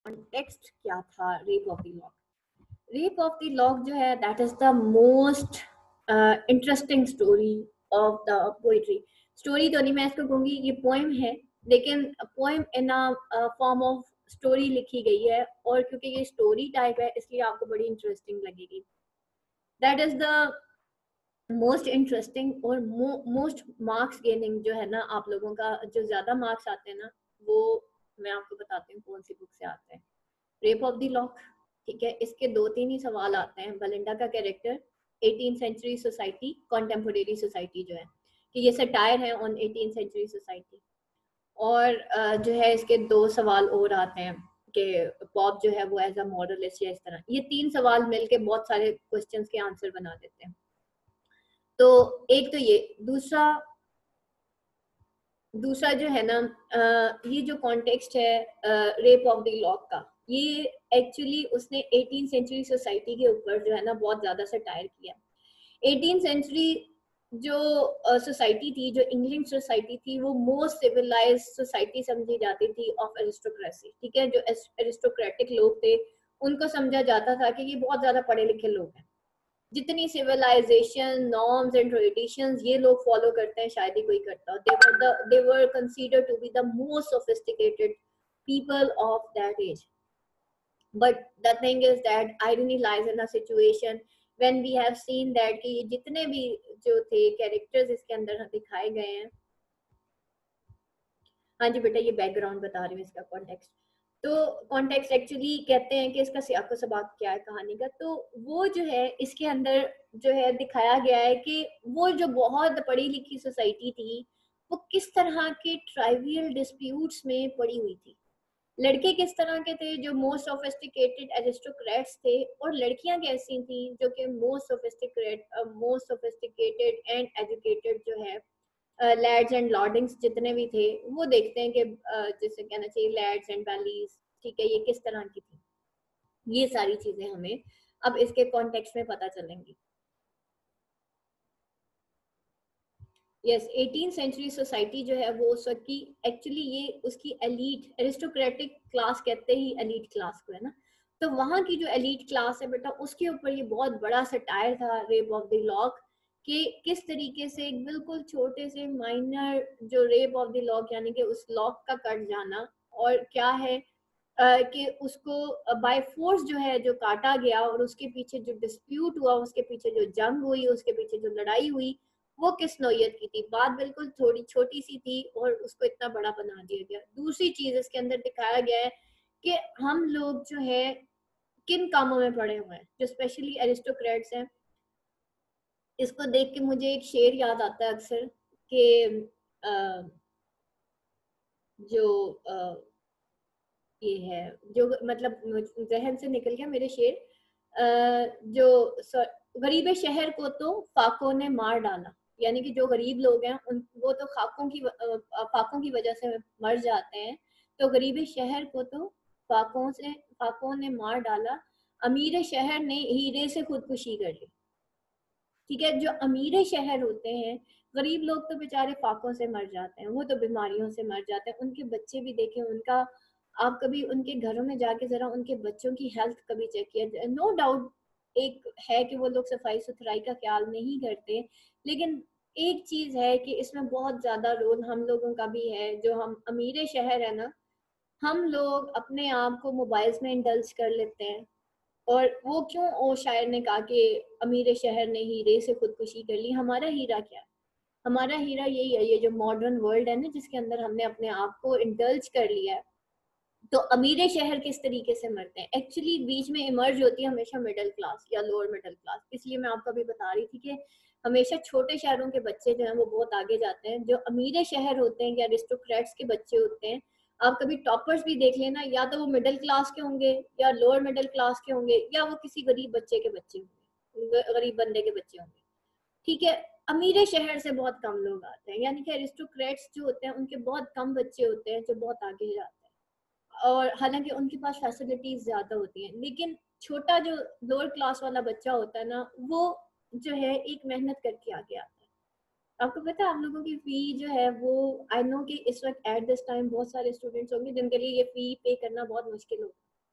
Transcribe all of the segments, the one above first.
Context क्या था rape of the lock? Rape of the lock जो है that is the most interesting story of the poetry. Story तो नहीं मैं इसको कहूँगी, ये पोएम है, लेकिन poem in a form of story लिखी गई है, और क्योंकि ये स्टोरी टाइप है इसलिए आपको बड़ी इंटरेस्टिंग लगेगी। That is the most interesting और मोस्ट मार्क्स गेनिंग जो है ना, आप लोगों का जो ज्यादा मार्क्स आते हैं ना, वो मैं आपको बताती हूँ कौन सी बुक से आते हैं। रेप ऑफ द लॉक, ठीक है, इसके 2-3 ही सवाल आते हैं। बेलिंडा का character, 18th century society, contemporary society जो है, कि ये सटायर है ऑन 18th सेंचुरी सोसाइटी। और जो है इसके 2 सवाल और आते हैं कि पॉप जो है वो एज अ मॉरलिस्ट या इस तरह। ये 3 सवाल मिलके बहुत सारे क्वेश्चंस के आंसर बना देते हैं। तो एक तो ये, दूसरा जो है ना, ये जो कॉन्टेक्स्ट है रेप ऑफ द लॉक का, ये एक्चुअली उसने 18th सेंचुरी सोसाइटी के ऊपर जो है ना बहुत ज्यादा सटायर किया। 18th सेंचुरी जो सोसाइटी थी, जो इंग्लिश सोसाइटी थी, वो मोस्ट सिविलाइज सोसाइटी समझी जाती थी ऑफ एरिस्टोक्रेसी, ठीक है। जो एरिस्टोक्रेटिक लोग थे उनको समझा जाता था कि ये बहुत ज्यादा पढ़े लिखे लोग हैं, जितनी सिविलाइजेशन नॉर्म्स एंड ट्रेडिशंस ये लोग फॉलो करते हैं शायद ही कोई करता हो। They were considered to be the most sophisticated people of that age. But the thing is that irony lies in a situation when we have seen that कि ये जितने भी जो थे कैरेक्टर्स इसके अंदर दिखाए गए हैं। हाँ जी बेटा, ये बैकग्राउंड बता रही हूँ इसका कॉन्टेक्स्ट। तो कॉन्टेक्स्ट एक्चुअली कहते हैं कि इसका सियाको सबाक क्या है कहानी का, तो वो जो है इसके अंदर जो है दिखाया गया है कि वो जो बहुत पढ़ी लिखी सोसाइटी थी वो किस तरह के ट्राइवियल डिस्प्यूट्स में पड़ी हुई थी। लड़के किस तरह के थे जो मोस्ट सोफिस्टिकेटेड एरिस्टोक्रेट्स थे, और लड़कियां कैसी थी जो कि मोस्ट सोफिस्टिकेटेड एंड एजुकेटेड जो है लैड्स एंड लॉर्डिंग्स जितने भी थे, वो देखते हैं कि जैसे कहना चाहिए लैड्स एंड वैलीज, ठीक है, ये किस तरह की थी। ये सारी चीजें हमें अब इसके कॉन्टेक्स्ट में पता चलेंगी। यस, 18th सेंचुरी सोसाइटी जो है वो उस वक्त की एक्चुअली ये उसकी एलीट एरिस्टोक्रेटिक क्लास कहते ही एलीट क्लास को है ना, तो वहाँ की जो एलीट क्लास है बेटा उसके ऊपर ये बहुत बड़ा सटायर था रेप ऑफ द लॉक, कि किस तरीके से एक बिल्कुल छोटे से माइनर जो रेप ऑफ द लॉक यानी कि उस लॉक का कट जाना, और क्या है कि उसको बाय फोर्स जो है जो काटा गया, और उसके पीछे जो डिस्प्यूट हुआ, उसके पीछे जो जंग हुई, उसके पीछे जो लड़ाई हुई, वो किस नौयत की थी। बात बिल्कुल थोड़ी छोटी सी थी और उसको इतना बड़ा बना दिया गया। दूसरी चीज इसके अंदर दिखाया गया है कि हम लोग जो है किन कामों में पड़े हुए हैं, जो स्पेशली एरिस्टोक्रेट्स हैं। इसको देख के मुझे एक शेर याद आता है अक्सर कि जो ये है जो मतलब जहन से निकल गया मेरे शेर, जो गरीब शहर को तो फाकों ने मार डाला, यानी कि जो गरीब लोग हैं उन वो तो फाकों की वजह से मर जाते हैं, तो गरीब शहर को तो फाकों ने मार डाला, अमीर शहर ने हीरे से खुदकुशी कर ली। ठीक है, जो अमीर शहर होते हैं, गरीब लोग तो बेचारे फाकों से मर जाते हैं, वो तो बीमारियों से मर जाते हैं, उनके बच्चे भी देखें उनका, आप कभी उनके घरों में जाके जरा उनके बच्चों की हेल्थ कभी चेक किया। नो डाउट एक है कि वो लोग सफाई सुथराई का ख्याल नहीं करते, लेकिन एक चीज है कि इसमें बहुत ज्यादा रोल हम लोगों का भी है। जो हम अमीर शहर है ना, हम लोग अपने आप को मोबाइल्स में इंडल्ज कर लेते हैं, और वो क्यों, ओ शायर ने कहा कि अमीर शहर ने हीरे से खुदकुशी कर ली। हमारा हीरा क्या है? हमारा हीरा यही है, ये जो मॉडर्न वर्ल्ड है ना जिसके अंदर हमने अपने आप को इंडल्ज कर लिया है। तो अमीर शहर किस तरीके से मरते हैं, एक्चुअली बीच में इमर्ज होती है हमेशा मिडिल क्लास या लोअर मिडिल क्लास। इसलिए मैं आपको अभी बता रही थी कि हमेशा छोटे शहरों के बच्चे जो हैं वो बहुत आगे जाते हैं। जो अमीर शहर होते हैं या अरिस्टोक्रेट्स के बच्चे होते हैं, आप कभी टॉपर्स भी देख लेना, या तो वो मिडिल क्लास के होंगे या लोअर मिडिल क्लास के होंगे, या वो किसी गरीब बच्चे के बच्चे होंगे, गरीब बंदे के बच्चे होंगे। ठीक है, अमीर शहर से बहुत कम लोग आते हैं, यानी कि अरिस्टोक्रेट्स जो होते हैं उनके बहुत कम बच्चे होते हैं जो बहुत आगे जाते हैं, और हालांकि उनके पास फैसिलिटीज ज्यादा होती हैं। लेकिन छोटा जो लोअर क्लास वाला बच्चा होता है ना, वो जो है एक मेहनत करके आगे आता है। आपको पता है आप लोगों की फी जो है वो, आई नो कि इस वक्त एट दिस टाइम बहुत सारे स्टूडेंट्स होंगे जिनके लिए ये फी पे करना बहुत मुश्किल होगा,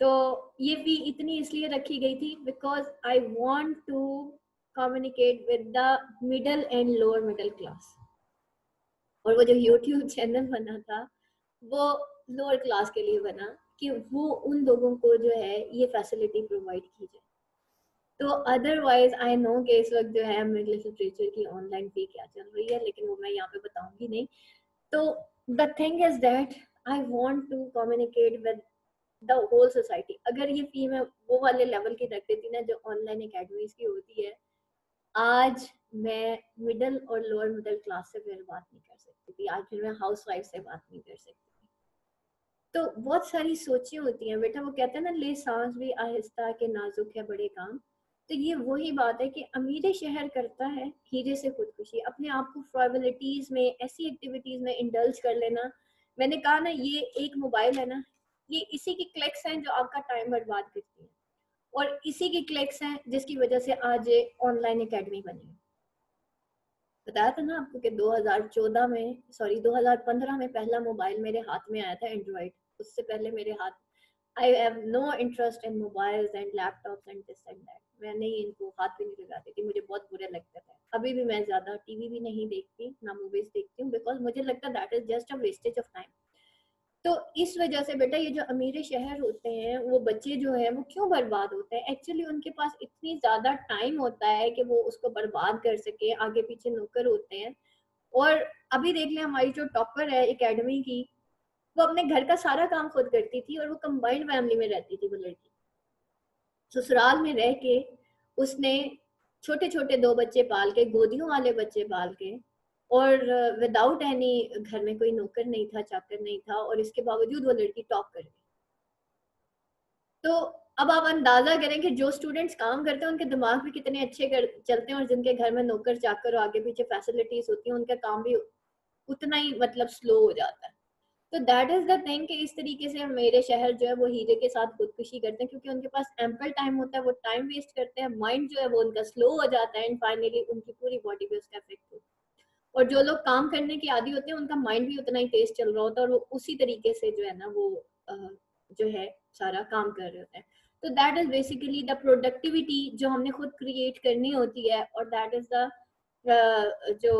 तो ये फी इतनी इसलिए रखी गई थी because I want to communicate with the middle and lower middle class. और वो जो यूट्यूब चैनल बना था वो लोअर क्लास के लिए बना कि वो उन लोगों को जो है ये फैसिलिटी प्रोवाइड की जाए। तो अदरवाइज आई नो कि इस वक्त जो है इंग्लिश लिटरेचर की ऑनलाइन फी क्या चल रही है, लेकिन वो मैं यहाँ पे बताऊंगी नहीं। तो the thing is that I want to communicate with the whole society. अगर ये फी मैं वो वाले लेवल की रख देती ना जो ऑनलाइन एकेडमीज की होती है, आज मैं मिडिल और लोअर मिडिल क्लास से फिर बात नहीं कर सकती थी, आज फिर मैं हाउस वाइफ से बात नहीं कर सकती। तो बहुत सारी सोचें होती हैं बेटा, वो कहते हैं ना ले सांस भी आहिस्ता के नाजुक है बड़े काम। तो ये वही बात है कि अमीर शहर करता है हीरे से खुदकुशी, अपने आप को फ्रॉबिलिटीज में ऐसी एक्टिविटीज में इंडल्ज कर लेना। मैंने कहा ना ये एक मोबाइल है ना, ये इसी की क्लिक्स हैं जो आपका टाइम बर्बाद करती है, और इसी की क्लिक्स हैं जिसकी वजह से आज ऑनलाइन एकेडमी बनी है। बताया था ना आपको कि 2014 में सॉरी 2015 में पहला मोबाइल मेरे हाथ में आया था एंड्रॉइड। उससे पहले मेरे हाथ I have no interest in mobiles and laptops and this and that. मैं नहीं इनको हाथ भी नहीं लगाती थी, मुझे बहुत बुरे लगते थे। अभी भी मैं ज्यादा टीवी भी नहीं देखती ना मूवीज देखती हूँ बिकॉज मुझे लगता है that is just a wastage of time. तो इस वजह से बेटा ये जो अमीर शहर होते हैं वो बच्चे जो है वो क्यों बर्बाद होते हैं, एक्चुअली उनके पास इतनी ज्यादा टाइम होता है कि वो उसको बर्बाद कर सके, आगे पीछे नौकर होते हैं। और अभी देख लें हमारी जो टॉपर है एकेडमी की, वो अपने घर का सारा काम खुद करती थी और वो कंबाइंड फैमिली में रहती थी। वो लड़की ससुराल में रह के उसने छोटे छोटे 2 बच्चे पाल के, गोदियों वाले बच्चे पाल के, और विदाउट एनी घर में कोई नौकर नहीं था, चाकर नहीं था, और इसके बावजूद वो लड़की टॉप कर गई। तो अब आप अंदाजा करें कि जो स्टूडेंट्स काम करते हैं उनके दिमाग भी कितने अच्छे चलते हैं, और जिनके घर में नौकर चाकर और आगे पीछे फैसिलिटीज होती हैं उनका काम भी उतना ही मतलब स्लो हो जाता है। तो दैट इज द थिंग कि इस तरीके से मेरे शहर जो है वो हीरे के साथ खुदकुशी करते हैं, क्योंकि उनके पास एम्पल टाइम होता है, वो टाइम वेस्ट करते हैं, माइंड जो है वो उनका स्लो हो जाता है, एंड फाइनली उनकी पूरी बॉडी पे उसका इफेक्ट होता है। और जो लोग काम करने के आदी होते हैं उनका माइंड भी उतना ही तेज चल रहा होता है, और वो उसी तरीके से जो है ना वो जो है सारा काम कर रहे होते हैं। तो that is basically the productivity जो हमने खुद क्रिएट करनी होती है, और दैट इज द जो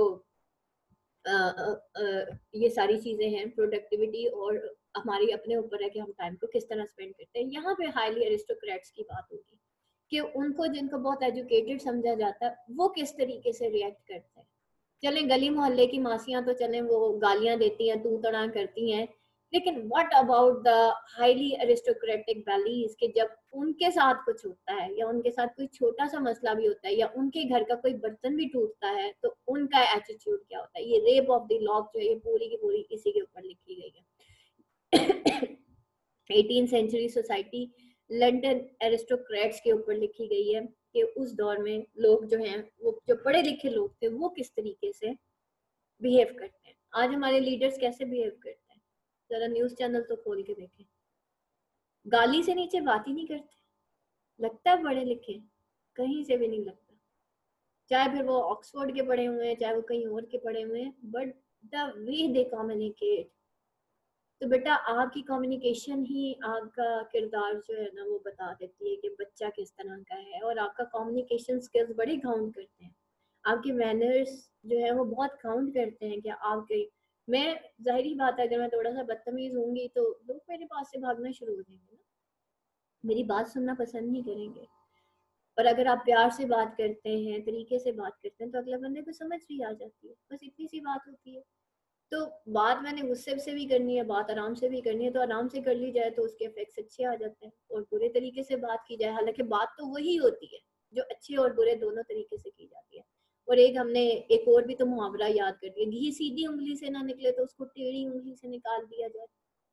ये सारी चीजें हैं प्रोडक्टिविटी, और हमारी अपने ऊपर है कि हम टाइम को किस तरह स्पेंड करते हैं। यहाँ पे हाईली एरिस्टोक्रेट्स की बात होगी कि उनको जिनको बहुत एजुकेटेड समझा जाता है वो किस तरीके से रिएक्ट करते हैं। चलें गली मोहल्ले की मासियां तो चलें वो गालियां देती हैं, तू तड़ा करती हैं, लेकिन what about the highly aristocratic values के जब उनके साथ कुछ होता है या उनके साथ कोई छोटा सा मसला भी होता है या उनके घर का कोई बर्तन भी टूटता है तो उनका एटीट्यूड क्या होता है। ये रेप ऑफ द लॉक जो है ये पूरी की पूरी इसी के ऊपर लिखी गई है। 18th century society London aristocrats के ऊपर लिखी गई है कि उस दौर में लोग जो हैं वो जो पढ़े लिखे लोग थे वो किस तरीके से बिहेव करते हैं। आज हमारे लीडर्स कैसे बिहेव करते हैं, जरा न्यूज चैनल तो खोल के देखें, गाली से नीचे बात ही नहीं करते। लगता है पढ़े लिखे, कहीं से भी नहीं लगता, चाहे फिर वो ऑक्सफोर्ड के पढ़े हुए हैं चाहे वो कहीं और के पढ़े हुए हैं, but the way they communicate. तो बेटा आपकी कम्युनिकेशन ही आपका किरदार जो है ना वो बता देती है कि बच्चा किस तरह का है, और आपका कम्युनिकेशन स्किल्स बड़े काउंट करते हैं, आपके मैनर्स जो है वो बहुत काउंट करते हैं कि आपके। मैं जाहिर बात है अगर मैं थोड़ा सा बदतमीज होंगी तो लोग मेरे पास से भागना शुरू हो जाएंगे ना, मेरी बात सुनना पसंद नहीं करेंगे। और अगर आप प्यार से बात करते हैं, तरीके से बात करते हैं, तो अगले बंदे को समझ भी आ जाती है, बस इतनी सी बात होती है। तो बात मैंने गुस्से से भी करनी है, बात आराम से भी करनी है, तो आराम से कर ली जाए तो उसके इफेक्ट्स अच्छे आ जाते हैं, और बुरे तरीके से बात की जाए, हालांकि बात तो वही होती है जो अच्छे और बुरे दोनों तरीके से की जाती है। और एक हमने एक और भी तो मुहावरा याद कर दिया, घी सीधी उंगली से ना निकले तो उसको टेढ़ी उंगली से निकाल दिया जाए,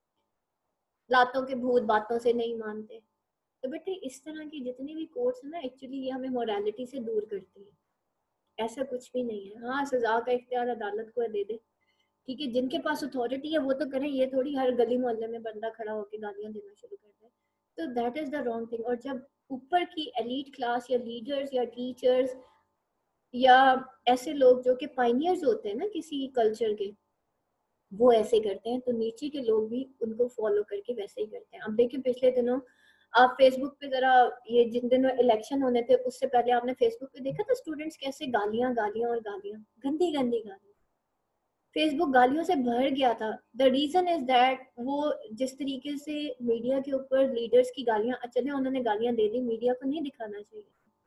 लातों के भूत बातों से नहीं मानते। तो बेटे इस तरह की जितनी भी कोर्स है ना एक्चुअली ये हमें मोरालिटी से दूर करती है, ऐसा कुछ भी नहीं है। हाँ सजा का इख्तियार अदालत को दे दे, ठीक है, जिनके पास अथॉरिटी है वो तो करें, ये थोड़ी हर गली मोहल्ले में बंदा खड़ा होकर गालियां देना शुरू कर दे। तो that is the wrong thing. और जब ऊपर की एलीट क्लास या लीडर्स या टीचर्स या ऐसे लोग जो कि पाइनियर्स होते हैं ना किसी कल्चर के, वो ऐसे करते हैं तो नीचे के लोग भी उनको फॉलो करके वैसे ही करते हैं। अब देखिए पिछले दिनों आप फेसबुक पे जरा, ये जिन दिनों इलेक्शन होने थे उससे पहले आपने फेसबुक पे देखा था स्टूडेंट्स कैसे गालियां गालियां और गालियां, गंदी गंदी गालियां, फेसबुक गालियों से भर गया था। द रीजन इज दैट वो जिस तरीके से मीडिया के ऊपर लीडर्स की गालियां, चले उन्होंने गालियां दे दी, मीडिया को नहीं दिखाना चाहिए,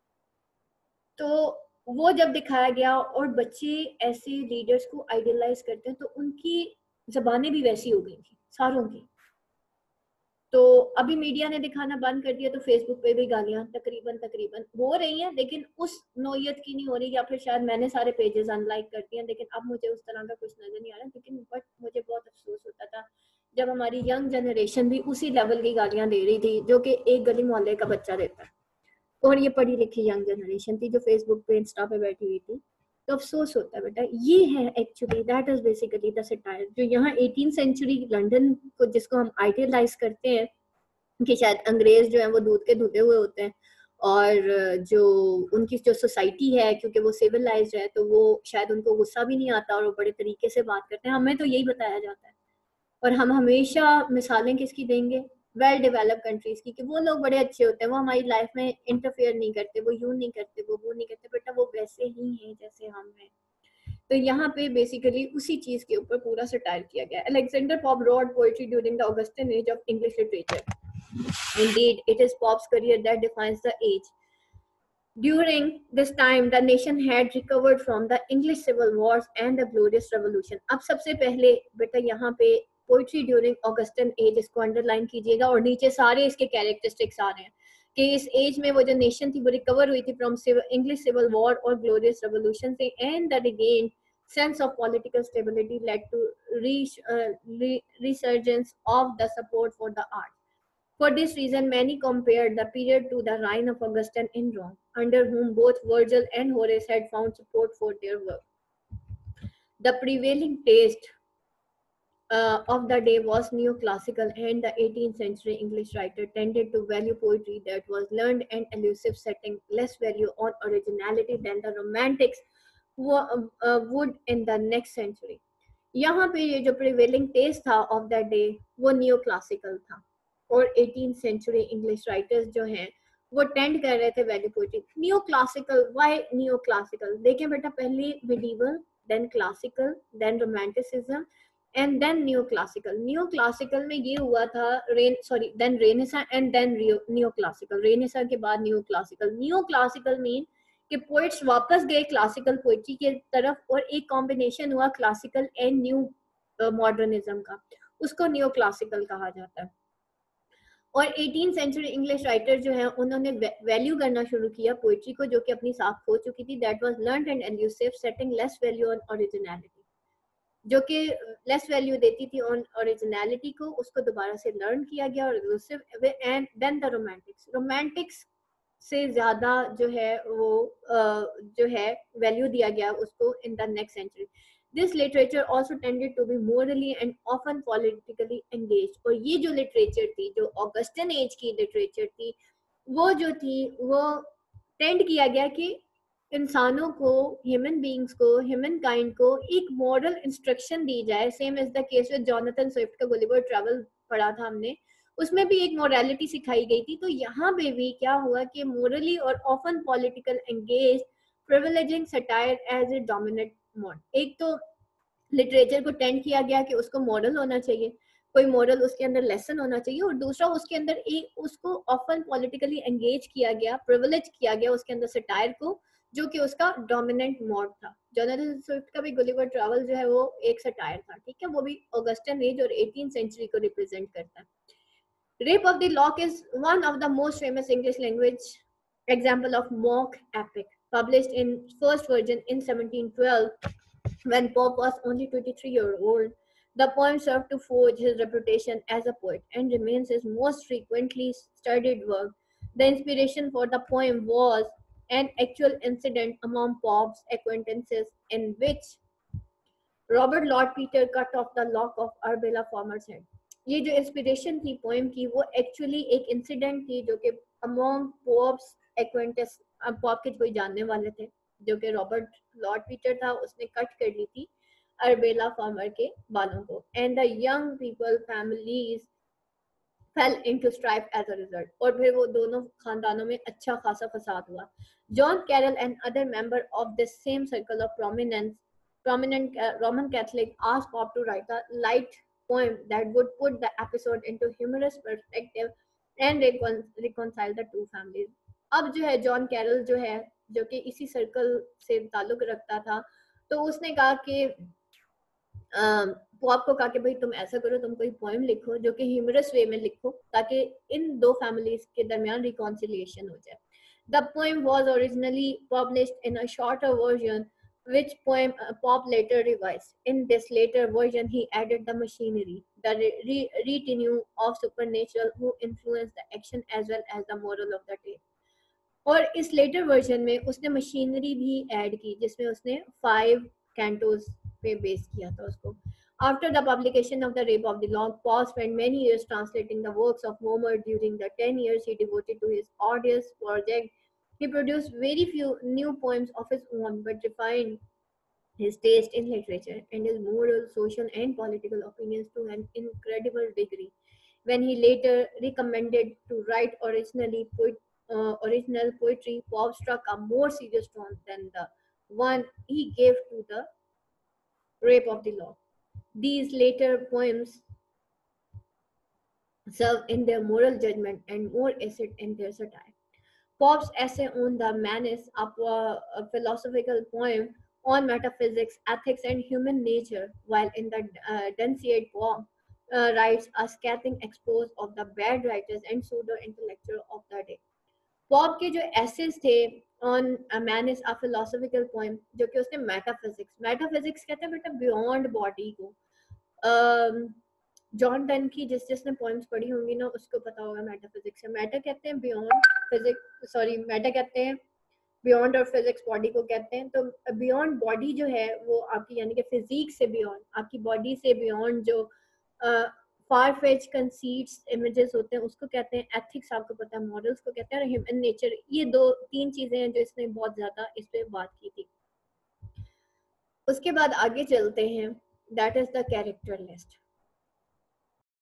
तो वो जब दिखाया गया और बच्चे ऐसे लीडर्स को आइडियलाइज करते हैं तो उनकी जबानें भी वैसी हो गई थी सारों की। तो अभी मीडिया ने दिखाना बंद कर दिया तो फेसबुक पे भी गालियां तकरीबन तकरीबन हो रही हैं, लेकिन उस नौयत की नहीं हो रही, या फिर शायद मैंने सारे पेजेस अनलाइक कर दिए, लेकिन अब मुझे उस तरह का कुछ नजर नहीं आ रहा। लेकिन बट मुझे बहुत अफसोस होता था जब हमारी यंग जनरेशन भी उसी लेवल की गालियां दे रही थी जो कि एक गली मोहल्ले का बच्चा देता है, और ये पढ़ी लिखी यंग जनरेशन थी जो फेसबुक पे इंस्टा पे बैठी हुई थी। तो अफसोस होता है बेटा, ये है actually, that is basically the satire जो यहाँ 18th सेंचुरी लंदन को जिसको हम आइडियलाइज करते हैं कि शायद अंग्रेज जो है वो दूध के धुले हुए होते हैं, और जो उनकी जो सोसाइटी है क्योंकि वो सिविलाइज्ड है तो वो शायद उनको गुस्सा भी नहीं आता और वो बड़े तरीके से बात करते हैं, हमें तो यही बताया जाता है। और हम हमेशा मिसालें किसकी देंगे, वेल डेवलप कंट्रीज की, कि वो लोग बड़े अच्छे होते हैं, वो हमारी लाइफ में इंटरफेयर नहीं करते, वो यूं नहीं करते, वो नहीं करते, बेटा वो वैसे ही हैं जैसे हम हैं। तो यहाँ पे बेसिकली उसी चीज के ऊपर पूरा सटायर किया गया। Alexander Pope wrote poetry during the Augustan age of English literature. Indeed, it is Pop's career that defines the age. During this time, the nation had recovered from the English civil wars and the glorious revolution. अब सबसे पहले बेटा यहाँ पे poetry during Augustan age इसको underline कीजिएगा, और नीचे सारे इसके कैरेक्टरिस्टिक्स आ रहे हैं कि इस एज में वो जो नेशन थी वो रिकवर हुई थी फ्रॉम इंग्लिश सिविल वॉर और ग्लोरियस रेवोल्यूशन से, and the regain sense of political stability led to resurgence of the support for the arts. For this reason, many compared the period to the reign of Augustine in Rome, under whom both Virgil and Horace had found support for their work. The prevailing taste of the day was neoclassical, and the 18th century English writer tended to value poetry that was learned and elusive, setting less value on originality than the romantics would in the next century. यहाँ पे ये जो prevailing taste था of the day वो neo classical था, और 18th century English writers जो हैं वो टेंड कर रहे थे value poetry. Neo classical, why neo classical? देखें बेटा, पहले medieval, then classical, then romanticism, and then neo classical. Neo classical में ये हुआ था then renaissance and then neo classical. Renaissance के बाद neo classical. Neo classical mean कि पोइट्स वापस गए क्लासिकल पोइट्री की तरफ, और एक कॉम्बिनेशन हुआ क्लासिकल एंड न्यू मॉडर्निज्म का, उसको नियो क्लासिकल कहा जाता है। और 18th सेंचुरी इंग्लिश राइटर जो है उन्होंने वैल्यू करना शुरू किया पोइट्री को, जो कि अपनी साख खो चुकी थी। That was learned and elusive, setting less value on originality, जो कि लेस वैल्यू देती थी ऑन ओरिजिनलिटी को, उसको दोबारा से लर्न किया गया और elusive. And then the romantics से ज्यादा जो है वो जो है वैल्यू दिया गया उसको in the next century. This literature also tended to be morally and often politically engage. और ये जो लिटरेचर थी, जो ऑगस्टन एज की लिटरेचर थी, वो जो थी वो टेंड किया गया कि इंसानों को, ह्यूमन बींग्स को, ह्यूमन काइंड को एक मॉरल इंस्ट्रक्शन दी जाए। Same is the case with Jonathan Swift का गुलिवर ट्रैवल पढ़ा था हमने, उसमें भी एक मोरालिटी सिखाई गई थी। तो यहाँ पे भी क्या हुआ कि मोरली और often political engage, privileging satire as a dominant mode. एक तो लिटरेचर को टेंड किया गया कि उसको मॉरल होना चाहिए, कोई मॉरल उसके अंदर लेसन होना चाहिए, और दूसरा उसके अंदर एक उसको ऑफन पॉलिटिकली एंगेज किया गया, प्रिविलेज किया गया उसके अंदर सटायर को, जो कि उसका डोमिनेंट मोड था। जोनाथन स्विफ्ट का भी गुलिवर ट्रैवल जो है वो एक सटायर था, ठीक है, वो भी ऑगस्टन एज और 18th सेंचुरी को रिप्रेजेंट करता है। Rape of the Lock is one of the most famous English language example of mock epic, published in first version in 1712 when Pope was only 23-year old. The poem served to forge his reputation as a poet and remains his most frequently studied work. The inspiration for the poem was an actual incident among Pope's acquaintances in which Robert Lord Peter cut off the lock of Arbella farmer's head. ये जो inspiration थी poem की वो actually एक incident थी जो कि among pops acquaintance, pop के कोई जानने वाले थे जो कि रॉबर्ट लॉर्ड पीटर था, उसने कट कर ली थी अरबेला फार्मर के बालों को। And the young people families fell into strife as a result, और फिर वो दोनों खानदानों में अच्छा खासा फसाद हुआ. John Carroll and other member of this same circle of prominent Roman Catholic asked Pope to write a light poem that would put the episode into humorous perspective and reconcile the two families. अब जो है John Carol जो है, जो कि इसी circle से ताल्लुक रखता था, तो उसने कहा कि पॉप को कहा कि भाई तुम ऐसा करो, तुम कोई पोएम लिखो जो कि ह्यूमरस वे में लिखो, ताकि इन दो फैमिलीज के दरमियान रिकॉन्सिलिएशन हो जाए. The poem was originally published in a shorter version which poem Pop later revised. In this later version, he added the machinery, the retinue of supernatural who influenced the action as well as the moral of the tale. और इस letter version में उसने machinery भी add की, जिसमें उसने 5 Cantos पे base किया था उसको. After the publication of the Rape of the Lock, Paul spent many years translating the works of Homer. During the 10 years he devoted to his audience project, he produced very few new poems of his own, but refined his taste in literature and his moral, social, and political opinions to an incredible degree. When he later recommended to write original poetry, Pope struck a more serious tone than the one he gave to the Rape of the Lock. These later poems serve in their moral judgment and more acid in their satire. Pope's essay on the Manis, a philosophical poem on metaphysics, ethics, and human nature, while in the Dunciad poem writes a scathing expose of the bad writers and pseudo-intellectual of the day. Pope के जो essays थे on man is a philosophical poem, जो कि उसने metaphysics कहते हैं बेटा beyond body को. जॉन डन की जिसने पोएम्स पढ़ी होंगी ना उसको पता होगा मेटाफिजिक्स. मेटा कहते हैं बियॉन्ड फिजिक्स, सॉरी मेटा कहते हैं बियॉन्ड, और फिजिक्स बॉडी को कहते हैं. तो बियॉन्ड बॉडी जो है वो आपकी यानी कि फिजिक्स से बियॉन्ड, आपकी बॉडी से बियॉन्ड जो फार फेच कंसीट्स इमेजेस होते हैं उसको कहते हैं. एथिक्स आपको पता है, मॉरल्स को कहते हैं, और ह्यूमन नेचर. ये दो तीन चीजें हैं जो इसने बहुत ज्यादा इस पे बात की थी. उसके बाद आगे चलते हैं, that is the character list.